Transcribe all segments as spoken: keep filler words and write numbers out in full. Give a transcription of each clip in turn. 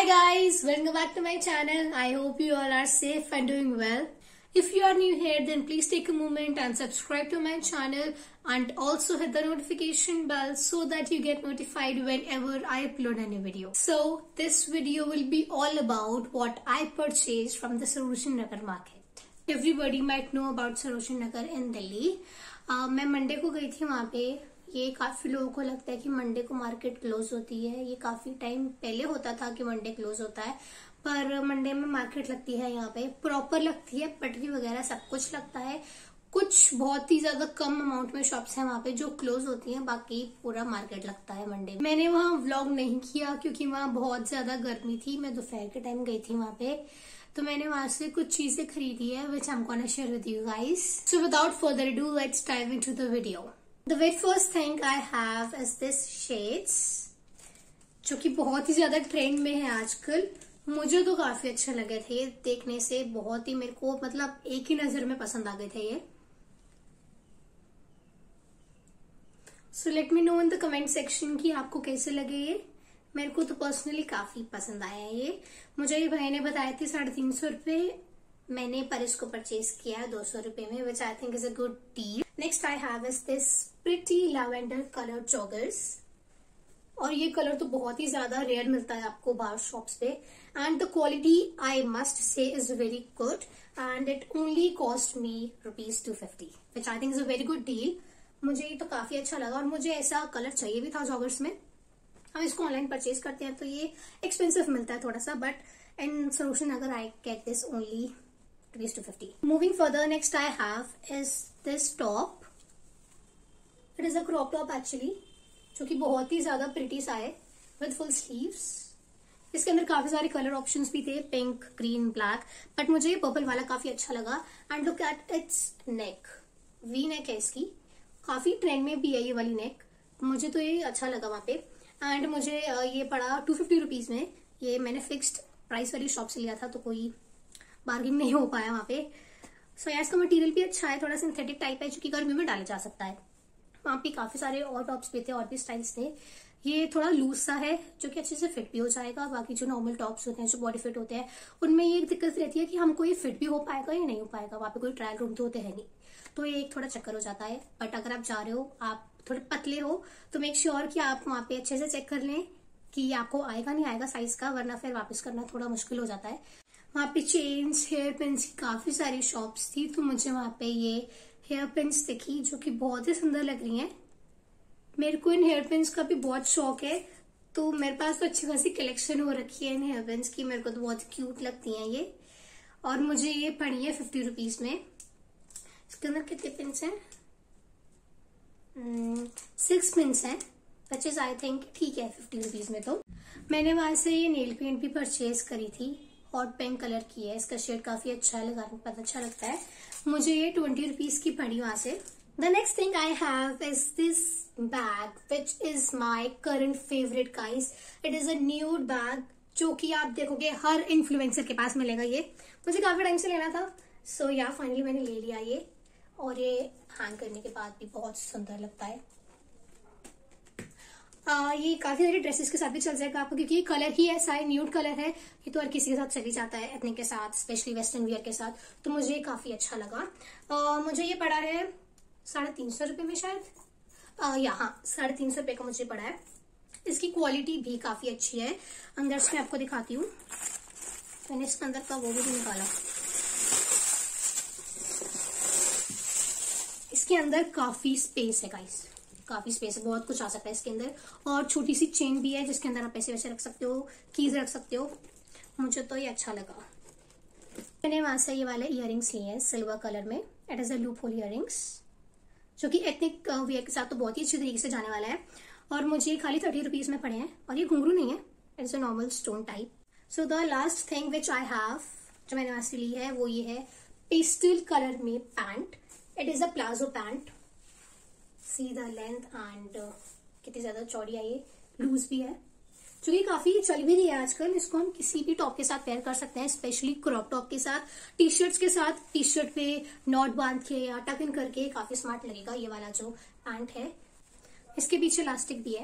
guys, welcome back to my channel. I hope you all are safe and doing well. If you are new here, then please take a moment and subscribe to my channel and also hit the notification bell so that you get notified whenever I upload a new video. So this video will be all about what I purchased from the Sarojini Nagar market. Everybody might know about Sarojini Nagar in Delhi. Uh, मैं Monday को गई थी वहाँ पे. ये काफी लोगों को लगता है कि मंडे को मार्केट क्लोज होती है. ये काफी टाइम पहले होता था कि मंडे क्लोज होता है, पर मंडे में मार्केट लगती है. यहाँ पे प्रॉपर लगती है, पटरी वगैरह सब कुछ लगता है. कुछ बहुत ही ज्यादा कम अमाउंट में शॉप्स हैं वहाँ पे जो क्लोज होती हैं, बाकी पूरा मार्केट लगता है मंडे. मैंने वहाँ व्लॉग नहीं किया क्योंकि वहाँ बहुत ज्यादा गर्मी थी. मैं दोपहर के टाइम गई थी वहाँ पे, तो मैंने वहां से कुछ चीजें खरीदी है which I'm gonna share with you guys. So without further ado, let's dive into the video. The very first thing I have is this shades, जो कि बहुत ही ज्यादा ट्रेंड में है आजकल. मुझे तो काफी अच्छे लगे थे देखने से. बहुत ही मेरे को मतलब एक ही नजर में पसंद आ गए थे ये. So let me know in the comment section कि आपको कैसे लगे ये. मेरे को तो पर्सनली काफी पसंद आया है ये. मुझे ये भाई ने बताए थे साढ़े तीन सौ रूपये. मैंने पर इसको परचेज किया है दो सौ रूपये में, which I think is a good deal. Next I have is this pretty lavender colour joggers. और ये कलर तो बहुत ही ज्यादा रेयर मिलता है आपको बाहर शॉप्स पे. And the quality I must say is very good and it only cost me rupees two fifty, which I think is a very good deal. मुझे ये तो काफी अच्छा लगा और मुझे ऐसा कलर चाहिए भी था जॉगर्स में. हम इसको ऑनलाइन परचेज करते हैं तो ये एक्सपेंसिव मिलता है थोड़ा सा, but in Sarojini Nagar I get this only rupees two fifty. Moving further, next I have is this top. It is a crop top actually, जो कि बहुत ही ज्यादा प्रिटी सा है विद फुल स्लीव्स. इसके अंदर काफी सारे कलर ऑप्शंस भी थे, पिंक, ग्रीन, ब्लैक, बट मुझे ये पर्पल वाला काफी अच्छा लगा. And look at its neck, V neck है इसकी. काफी ट्रेंड में भी है ये वाली नेक. मुझे तो ये अच्छा लगा वहां पे. एंड मुझे ये पड़ा टू फिफ्टी रुपीज में. ये मैंने फिक्स्ड प्राइस वाली शॉप से लिया था, तो कोई बार्गिंग नहीं हो पाया वहां पे. सो यार इसका मटेरियल भी अच्छा है, थोड़ा सिंथेटिक टाइप है, जो कि गर्मी में डाला जा सकता है. वहां पे काफी सारे और टॉप्स भी थे और भी स्टाइल्स थे. ये थोड़ा लूज सा है, जो कि अच्छे से फिट भी हो जाएगा. बाकी जो नॉर्मल टॉप्स होते हैं जो बॉडी फिट होते हैं, उनमें ये एक दिक्कत रहती है कि हमको ये फिट भी हो पाएगा या नहीं हो पाएगा. वहां पे कोई ट्रायल रूम तो होते हैं नहीं, तो ये एक थोड़ा चक्कर हो जाता है. बट अगर आप जा रहे हो, आप थोड़े पतले हो, तो मेक श्योर कि आप वहां पे अच्छे से चेक कर लें कि आपको आएगा नहीं आएगा साइज का, वरना फिर वापस करना थोड़ा मुश्किल हो जाता है. वहां पे चेन्स, हेयर पिन्स की काफी सारी शॉप्स थी, तो मुझे वहां पे ये हेयर पिन्स दिखी जो कि बहुत ही सुंदर लग रही हैं. मेरे को इन हेयर पिन्स का भी बहुत शौक है, तो मेरे पास तो अच्छी खासी कलेक्शन हो रखी है इन हेयर पिन्स की. मेरे को तो बहुत क्यूट लगती हैं ये. और मुझे ये पड़ी है फिफ्टी रुपीज में. इसके अंदर कितने पिन्स हैं? सिक्स पिन्स हैं, विच इज आई थिंक ठीक है फिफ्टी रुपीज में. तो मैंने वहां से ये नेल पेंट भी परचेज करी थी. हॉट पिंक कलर की है. इसका शेड काफी अच्छा है, लगाने में पता अच्छा लगता है. मुझे ये ट्वेंटी रुपीज की पड़ी वहां से. The next thing I have is this bag, which is my current favourite guys. It is a nude bag, जो कि आप देखोगे हर इन्फ्लुएंसर के पास मिलेगा. ये मुझे काफी टाइम से लेना था, सो या फाइनली मैंने ले लिया ये. और ये हैंग करने के बाद भी बहुत सुंदर लगता है. आ, ये काफी सारी ड्रेसेस के साथ भी चल जाएगा आपको, क्योंकि ये कलर ही ऐसा है, न्यूड कलर है. ये तो हर किसी के साथ चली जाता है, एथनिक के साथ, स्पेशली वेस्टर्न वियर के साथ. तो मुझे ये काफी अच्छा लगा. आ, मुझे ये पड़ा है साढ़े तीन सौ रुपये में शायद. आ, या हाँ, साढ़े तीन सौ रुपये का मुझे पड़ा है. इसकी क्वालिटी भी काफी अच्छी है. अंदर से मैं आपको दिखाती हूँ. मैंने इसके अंदर का वो भी निकाला. इसके अंदर काफी स्पेस है गाइस, काफी स्पेस है. बहुत कुछ आ सकता है इसके अंदर. और छोटी सी चेन भी है जिसके अंदर आप पैसे वैसे रख सकते हो, कीज रख सकते हो. मुझे तो ये अच्छा लगा. मैंने वहां से ये वाले इयररिंग्स लिए हैं सिल्वर कलर में. It is a loop hole earrings, जो कि एथनिक वियर के साथ तो बहुत ही अच्छी तरीके से जाने वाला है. और मुझे खाली थर्टी रुपीज में पड़े हैं. और ये घुंघरू नहीं है, it is a normal stone type. So the last thing which I have, जो मैंने वहां से ली है, वो ये है पेस्टल कलर में pant. It is a palazzo pant. See the length and कितनी ज्यादा चौड़ी है. ये लूज भी है, जो कि काफी चल भी रही है आजकल. इसको हम किसी भी टॉप के साथ पेयर कर सकते हैं, स्पेशली क्रॉप टॉप के साथ, टी शर्ट्स के साथ. टी शर्ट पे नॉट बांध के या टक इन करके काफी स्मार्ट लगेगा ये वाला जो पैंट है. इसके पीछे इलास्टिक भी है.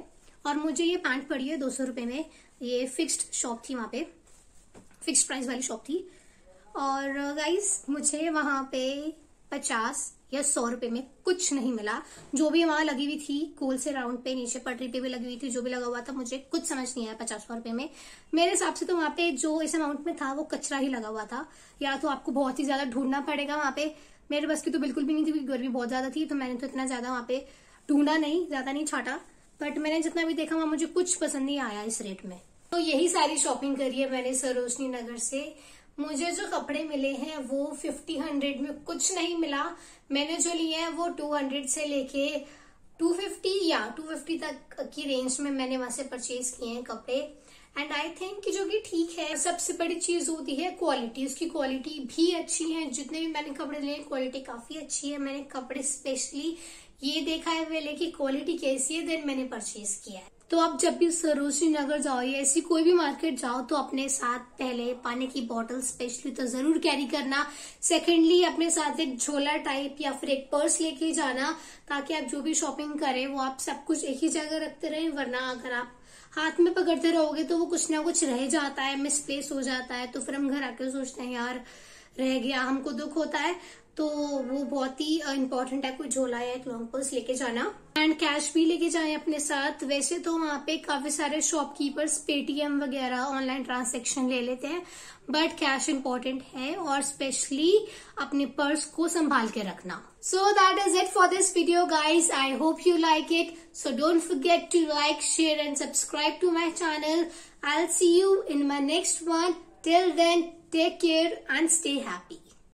और मुझे ये पैंट पड़ी है दो सौ रुपए में। ये फिक्स्ड शॉप थी, वहां पे फिक्स्ड प्राइस वाली शॉप थी। और गाइस मुझे वहां पे पचास या सौ रुपए में कुछ नहीं मिला। जो भी वहां लगी हुई थी गोल से राउंड पे, नीचे पटरी पे भी लगी हुई थी, जो भी लगा हुआ था मुझे कुछ समझ नहीं आया पचास सौ रुपए में। मेरे हिसाब से तो वहां पे जो इस अमाउंट में था वो कचरा ही लगा हुआ था, या तो आपको बहुत ही ज्यादा ढूंढना पड़ेगा वहां पे। मेरे बस की तो बिल्कुल भी नहीं थी क्योंकि गर्मी बहुत ज्यादा थी, तो मैंने तो इतना ज्यादा वहां पे ढूंढा नहीं, ज्यादा नहीं छाटा। बट मैंने जितना भी देखा वहां मुझे कुछ पसंद नहीं आया इस रेट में। तो यही सारी शॉपिंग करी है मैंने सरोजनी नगर से। मुझे जो कपड़े मिले हैं वो फिफ्टी हंड्रेड में कुछ नहीं मिला। मैंने जो लिए हैं वो टू हंड्रेड से लेके टू फिफ्टी या टू फिफ्टी तक की रेंज में मैंने वहां से परचेज किए हैं कपड़े। एंड आई थिंक कि जो कि ठीक है। सबसे बड़ी चीज होती है क्वालिटी, उसकी क्वालिटी भी अच्छी है। जितने भी मैंने कपड़े लिए क्वालिटी काफी अच्छी है। मैंने कपड़े स्पेशली ये देखा है पहले की क्वालिटी कैसी है, देन मैंने परचेज किया है। तो आप जब भी सरोजनी नगर जाओ या ऐसी कोई भी मार्केट जाओ तो अपने साथ पहले पानी की बोतल स्पेशली तो जरूर कैरी करना। सेकेंडली अपने साथ एक झोला टाइप या फिर एक पर्स लेके जाना, ताकि आप जो भी शॉपिंग करें वो आप सब कुछ एक ही जगह रखते रहें। वरना अगर आप हाथ में पकड़ते रहोगे तो वो कुछ ना कुछ रह जाता है, मिसप्लेस हो जाता है, तो फिर हम घर आके सोचते हैं यार रह गया, हमको दुख होता है। तो वो बहुत ही इम्पोर्टेंट है कोई झोला या एक लॉन्ग पर्स लेके जाना। एंड कैश भी लेके जाएं अपने साथ। वैसे तो वहां पे काफी सारे शॉपकीपर्स पेटीएम वगैरह ऑनलाइन ट्रांजैक्शन ले लेते हैं, बट कैश इम्पोर्टेंट है और स्पेशली अपने पर्स को संभाल के रखना। So that is it for this video guys. I hope you like it. So don't forget to like, share and subscribe to my channel. I will see you in my next one. Till then take care and stay happy.